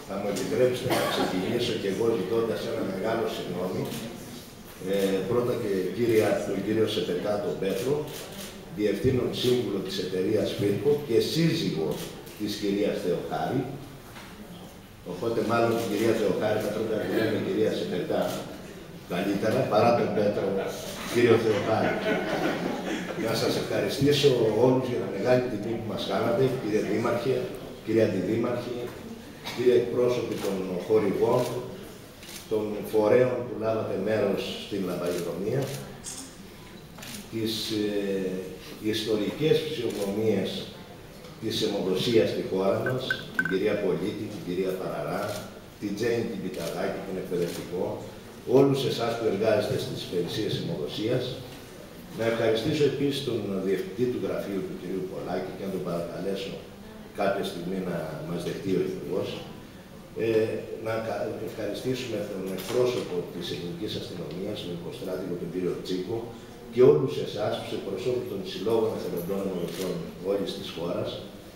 θα μου επιτρέψετε να ξεκινήσω και εγώ ζητώντας ένα μεγάλο συγγνώμη. Πρώτα και τον κύριο Σεπετά τον Πέτρο, διευθύνων σύμβουλο της εταιρείας Φίρκο και σύζυγο της κυρίας Θεοχάρη. Οπότε μάλλον την κυρία Θεοχάρη θα πρέπει να τη λέμε κυρία Σεπετά καλύτερα, παρά τον Πέτρο, κύριο Θεοχάρη. Να σας ευχαριστήσω όλους για τη μεγάλη τιμή που μας κάνατε, κύριε Δήμαρχε, κύριε Αντιδήμαρχε, κύριε εκπρόσωποι των χορηγών, των φορέων που λάβατε μέρος στην λαμπαδρομία, τις ιστορικές φυσιογνωμίες της αιμοδοσίας στη χώρα μας, την κυρία Πολίτη, την κυρία Παραρά, την Τζέννη την Πιταράκη, την εκπαιδευτικό, όλους εσάς που εργάζεστε στις υπηρεσίες αιμοδοσίας. Να ευχαριστήσω επίσης τον διευθυντή του γραφείου του κυρίου Πολάκη και να τον παρακαλέσω κάποια στιγμή να μας δεχτεί ο Υπουργός. Να ευχαριστήσουμε τον εκπρόσωπο της Εθνικής Αστυνομίας, τον υποστράτηγο τον κύριο Τσίκο, και όλους εσάς, τους εκπροσώπους των συλλόγων εθελοντών αιμοδοτών όλης της χώρας,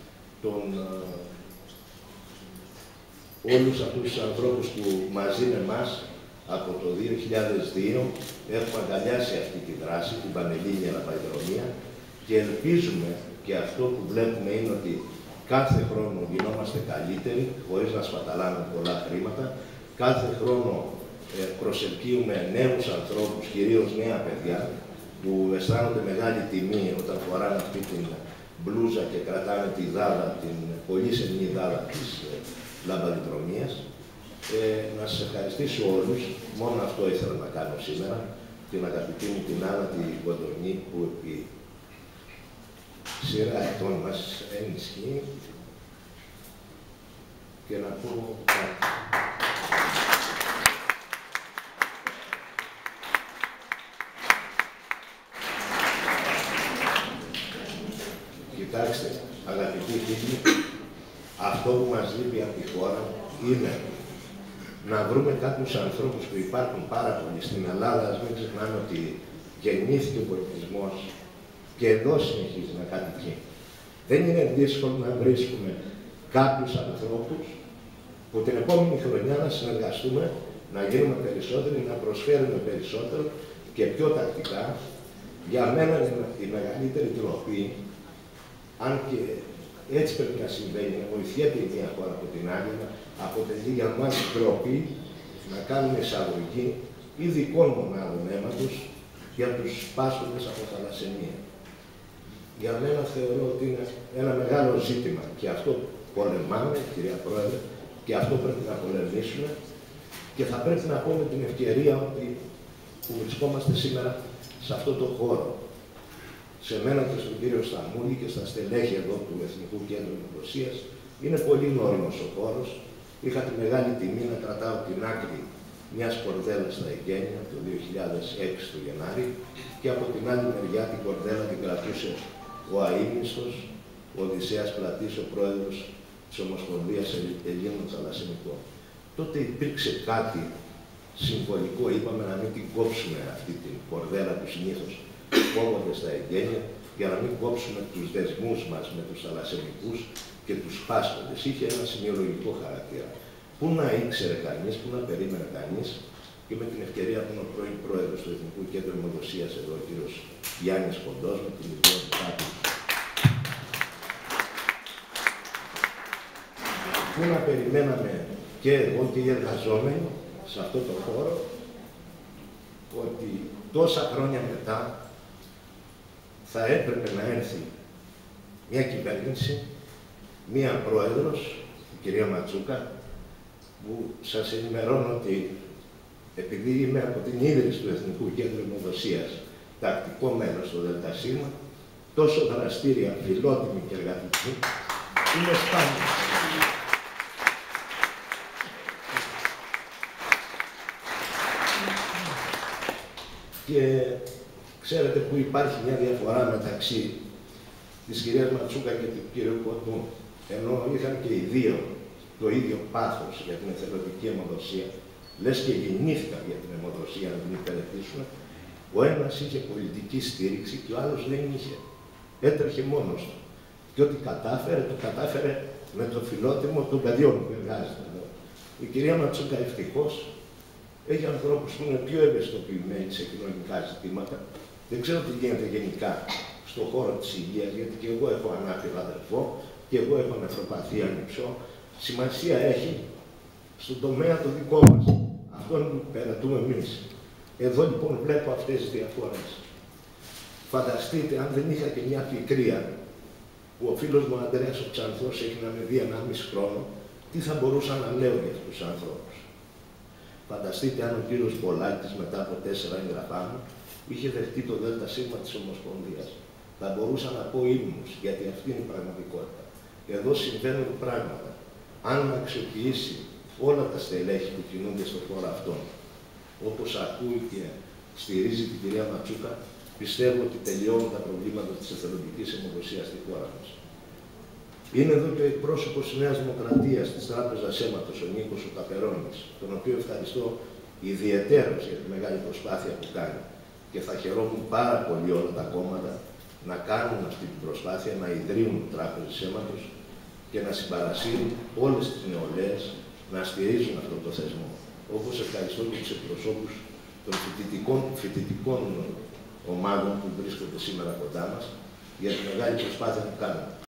όλους αυτούς τους ανθρώπους που μαζί με εμάς από το 2002 έχουμε αγκαλιάσει αυτή τη δράση, την Πανελλήνια Λαμπαδρομία, και ελπίζουμε, και αυτό που βλέπουμε είναι ότι κάθε χρόνο γινόμαστε καλύτεροι, χωρίς να σπαταλάμε πολλά χρήματα, κάθε χρόνο προσελκύουμε νέους ανθρώπους, κυρίως νέα παιδιά, που αισθάνονται μεγάλη τιμή όταν φοράνε αυτή την μπλούζα και κρατάνε τη δάδα, την πολύ σεμνή δάδα της λαμπαδρομίας. Να σας ευχαριστήσω όλους. Μόνο αυτό ήθελα να κάνω σήμερα. Την αγαπητή μου την Άννα τη Κοντονή, που επί σειρά ετών μας ενισχύει, και να πω κάτι. Κοιτάξτε, αγαπητοί φίλοι, αυτό που μας λείπει από τη χώρα είναι να βρούμε κάποιους ανθρώπους που υπάρχουν πάρα πολλοί στην Ελλάδα. Ας μην ξεχνάμε ότι γεννήθηκε ο πολιτισμός και εδώ συνεχίζει να κατοικεί. Δεν είναι δύσκολο να βρίσκουμε κάποιους ανθρώπους που την επόμενη χρονιά να συνεργαστούμε, να γίνουμε περισσότεροι, να προσφέρουμε περισσότερο και πιο τακτικά. Για μένα είναι η μεγαλύτερη τροπή, αν και έτσι πρέπει να συμβαίνει, να βοηθιέται η μία χώρα από την άλλη, αποτελεί για μας τρόποι να κάνουμε εισαγωγή ειδικών μονάδων αίματος για τους πάσχοντες από θαλασσαιμία. Για μένα θεωρώ ότι είναι ένα μεγάλο ζήτημα και αυτό πολεμάμε, κυρία Πρόεδρε, και αυτό πρέπει να πολεμήσουμε, και θα πρέπει να πούμε την ευκαιρία ότι που βρισκόμαστε σήμερα σε αυτό το χώρο. Σε μένα και στον κύριο Σταμούλη και στα στελέχη εδώ του Εθνικού Κέντρου Αιμοδοσίας, είναι πολύ νόριμος ο χώρος. Είχα τη μεγάλη τιμή να κρατάω την άκρη μιας κορδέλας στα εγγένεια το 2006 του Γενάρη, και από την άλλη μεριά την κορδέλα την κρατούσε ο αείμνηστος, ο Οδυσσέας Πλατής, ο πρόεδρος της Ομοσπονδίας Ελλήνων Θαλασσαιμικών. Τότε υπήρξε κάτι συμβολικό, είπαμε να μην την κόψουμε αυτή την κορδέλα που συνήθως κόβονται στα εγγένεια, για να μην κόψουμε τους δεσμούς μας με τους θαλασσαιμικούς και τους πάσχοντες. Είχε ένα σημειολογικό χαρακτήρα. Πού να ήξερε κανείς, πού να περίμενε κανείς, και με την ευκαιρία που είναι ο πρώην πρόεδρος του Εθνικού Κέντρου Αιμοδοσίας εδώ, ο κύριος Γιάννης Κοντός, με την ιδιότητά του. Πού να περιμέναμε και εγώ και οι εργαζόμενοι σε αυτό το χώρο, ότι τόσα χρόνια μετά θα έπρεπε να έρθει μια κυβέρνηση, μια πρόεδρος, η κυρία Ματσούκα, που σας ενημερώνω ότι επειδή είμαι από την ίδρυση του Εθνικού Κέντρου Αιμοδοσίας τακτικό μέλος στο ΔΣ, τόσο δραστήρια, φιλότιμη και εργατική, είναι σπάνιο. Και ξέρετε που υπάρχει μια διαφορά μεταξύ της κυρίας Ματσούκα και του κυρίου Κοντού, ενώ είχαν και οι δύο το ίδιο πάθος για την εθελοντική αιμοδοσία, λες και γεννήθηκαν για την αιμοδοσία να την υπηρετήσουν, ο ένας είχε πολιτική στήριξη και ο άλλος δεν είχε. Έτρεχε μόνος του. Και ό,τι κατάφερε, το κατάφερε με το φιλότιμο των παιδιών που εργάζεται εδώ. Η κυρία Ματσούκα ευτυχώς έχει ανθρώπους που είναι πιο ευαισθητοποιημένοι σε κοινωνικά ζητήματα. Δεν ξέρω τι γίνεται γενικά στον χώρο της υγείας, γιατί και εγώ έχω ανάπηρο αδερφό και εγώ έχω νευροπαθή ανιψώ. Σημασία έχει στον τομέα το δικό μας, αυτόν που περατούμε εμείς. Εδώ λοιπόν βλέπω αυτές τις διαφορές. Φανταστείτε, αν δεν είχα και μια πικρία, που ο φίλος μου Ανδρέας ο Ξανθός έχει να με δει 1,5 χρόνο, τι θα μπορούσα να λέω για αυτούς τους ανθρώπους. Φανταστείτε αν ο κύριος Πολάκης μετά από 4 έγγραφά μου είχε δεχτεί το ΔΣ της Ομοσπονδίας. Θα μπορούσα να πω ύμνους, γιατί αυτή είναι η πραγματικότητα. Εδώ συμβαίνουν πράγματα. Αν αξιοποιήσει όλα τα στελέχη που κινούνται στον χώρο αυτόν, όπως ακούει και στηρίζει την κυρία Ματσούκα, πιστεύω ότι τελειώνουν τα προβλήματα της εθελοντικής αιμοδοσίας στη χώρα μας. Είναι εδώ και ο εκπρόσωπος της Νέας Δημοκρατίας της Τράπεζας Αίματος, ο Νίκος ο Καπερώνης, τον οποίο ευχαριστώ ιδιαιτέρως για τη μεγάλη προσπάθεια που κάνει. Και θα χαιρόμουν πάρα πολύ όλα τα κόμματα να κάνουν αυτή την προσπάθεια, να ιδρύουν τράπεζες αίματος και να συμπαρασύρουν όλες τις νεολαίες να στηρίζουν αυτό το θεσμό. Όπως ευχαριστώ και τους εκπροσώπους των φοιτητικών ομάδων που βρίσκονται σήμερα κοντά μας για τη μεγάλη προσπάθεια που κάνουν.